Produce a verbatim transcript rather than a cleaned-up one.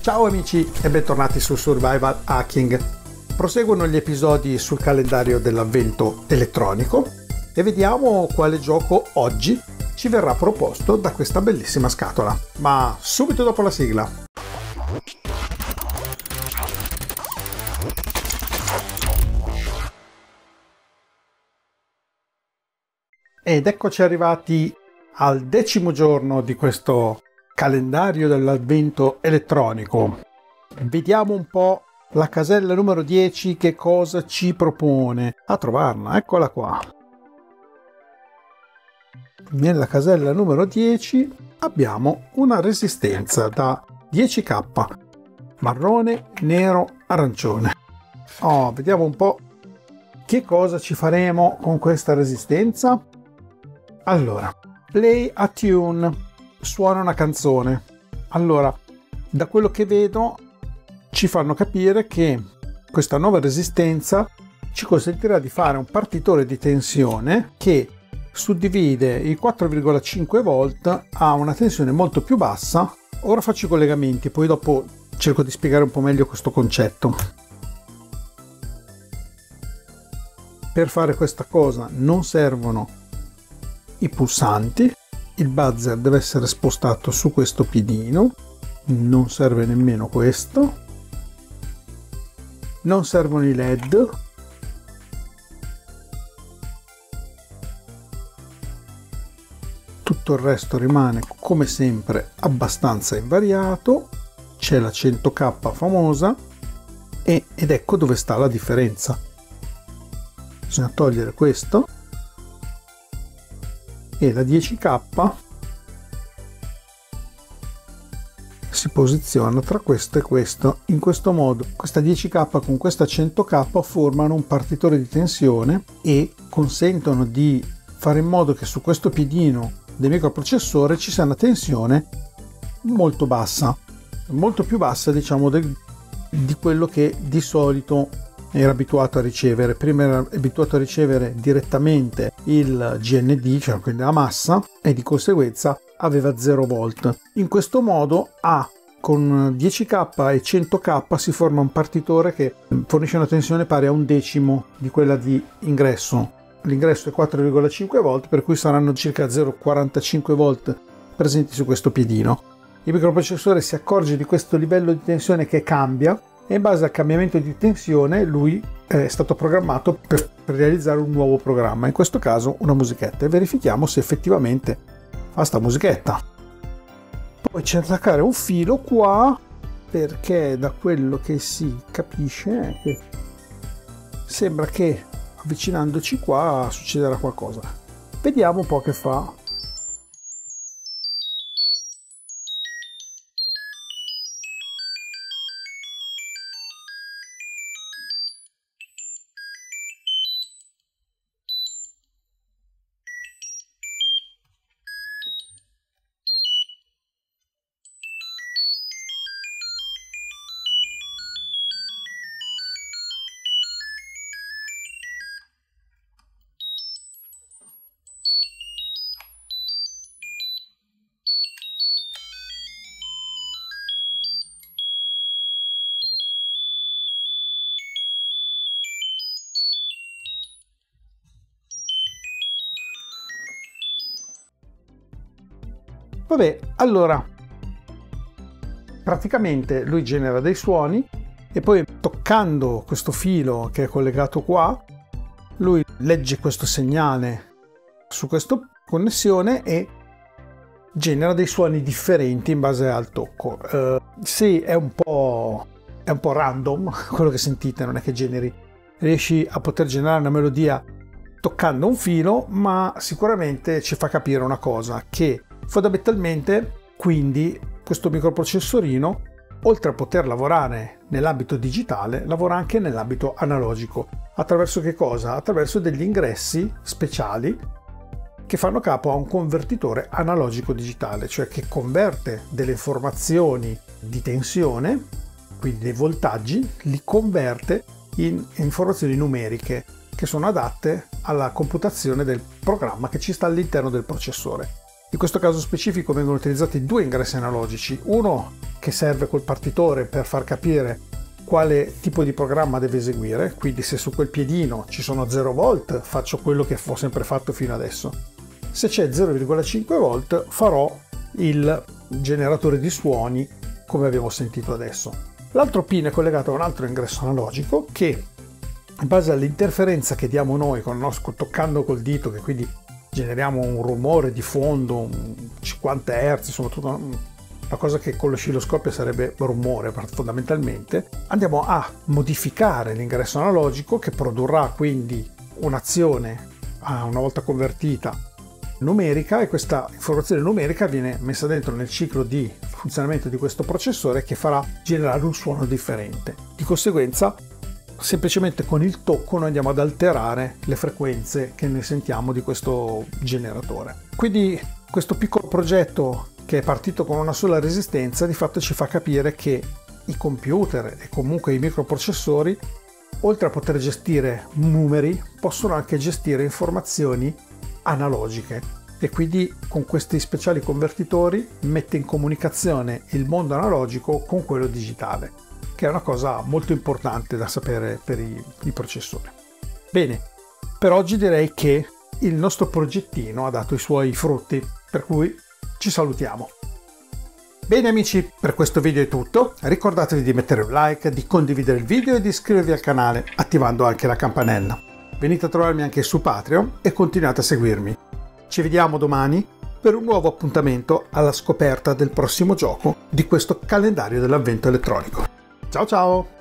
Ciao amici e bentornati su Survival Hacking. Proseguono gli episodi sul calendario dell'avvento elettronico e vediamo quale gioco oggi ci verrà proposto da questa bellissima scatola. Ma subito dopo la sigla. Ed eccoci arrivati al decimo giorno di questo calendario dell'avvento elettronico. Vediamo un po' la casella numero dieci che cosa ci propone. A trovarla, eccola qua. Nella casella numero dieci abbiamo una resistenza da dieci K, marrone, nero, arancione. Oh, vediamo un po' che cosa ci faremo con questa resistenza. Allora, play a tune. Suona una canzone. Allora, da quello che vedo ci fanno capire che questa nuova resistenza ci consentirà di fare un partitore di tensione che suddivide i quattro virgola cinque volt a una tensione molto più bassa. Ora faccio i collegamenti, poi dopo cerco di spiegare un po' meglio questo concetto. Per fare questa cosa non servono i pulsanti. Il buzzer deve essere spostato su questo piedino, non serve nemmeno questo, non servono i led, tutto il resto rimane come sempre abbastanza invariato. C'è la cento K famosa e, ed ecco dove sta la differenza. Bisogna togliere questo e la dieci K si posiziona tra questo e questo. In questo modo questa dieci K con questa cento K formano un partitore di tensione e consentono di fare in modo che su questo piedino del microprocessore ci sia una tensione molto bassa, molto più bassa diciamo del, di quello che di solito era abituato a ricevere. Prima era abituato a ricevere direttamente il G N D, cioè quindi la massa, e di conseguenza aveva zero volt. In questo modo ha con dieci K e cento K si forma un partitore che fornisce una tensione pari a un decimo di quella di ingresso. L'ingresso è quattro virgola cinque volt, per cui saranno circa zero virgola quarantacinque volt presenti su questo piedino. Il microprocessore si accorge di questo livello di tensione che cambia e in base al cambiamento di tensione lui è stato programmato per realizzare un nuovo programma, in questo caso una musichetta, e verifichiamo se effettivamente fa sta musichetta. Poi c'è da attaccare un filo qua, perché da quello che si capisce è che sembra che avvicinandoci qua succederà qualcosa. Vediamo un po' che fa. Vabbè, allora praticamente lui genera dei suoni e poi toccando questo filo che è collegato qua, lui legge questo segnale su questa connessione e genera dei suoni differenti in base al tocco. Uh, sì, è un po' è un po' random quello che sentite, non è che generi, riesci a poter generare una melodia toccando un filo, ma sicuramente ci fa capire una cosa, che fondamentalmente quindi questo microprocessorino, oltre a poter lavorare nell'ambito digitale, lavora anche nell'ambito analogico. Attraverso che cosa? Attraverso degli ingressi speciali che fanno capo a un convertitore analogico digitale, cioè che converte delle informazioni di tensione, quindi dei voltaggi, li converte in informazioni numeriche che sono adatte alla computazione del programma che ci sta all'interno del processore. In questo caso specifico vengono utilizzati due ingressi analogici, uno che serve col partitore per far capire quale tipo di programma deve eseguire, quindi se su quel piedino ci sono zero volt faccio quello che ho sempre fatto fino adesso, se c'è zero virgola cinque volt farò il generatore di suoni come abbiamo sentito adesso. L'altro pin è collegato a un altro ingresso analogico che, in base all'interferenza che diamo noi con il nostro, toccando col dito, che quindi generiamo un rumore di fondo, un cinquanta hertz, insomma tutta una cosa che con l'oscilloscopio sarebbe rumore fondamentalmente, andiamo a modificare l'ingresso analogico che produrrà quindi un'azione una volta convertita numerica, e questa informazione numerica viene messa dentro nel ciclo di funzionamento di questo processore che farà generare un suono differente. Di conseguenza semplicemente con il tocco noi andiamo ad alterare le frequenze che ne sentiamo di questo generatore. Quindi questo piccolo progetto che è partito con una sola resistenza di fatto ci fa capire che i computer e comunque i microprocessori, oltre a poter gestire numeri, possono anche gestire informazioni analogiche, e quindi con questi speciali convertitori mette in comunicazione il mondo analogico con quello digitale, che è una cosa molto importante da sapere per i, i processori. Bene, per oggi direi che il nostro progettino ha dato i suoi frutti, per cui ci salutiamo. Bene amici, per questo video è tutto. Ricordatevi di mettere un like, di condividere il video e di iscrivervi al canale attivando anche la campanella. Venite a trovarmi anche su Patreon e continuate a seguirmi. Ci vediamo domani per un nuovo appuntamento alla scoperta del prossimo gioco di questo calendario dell'avvento elettronico. Ciao ciao!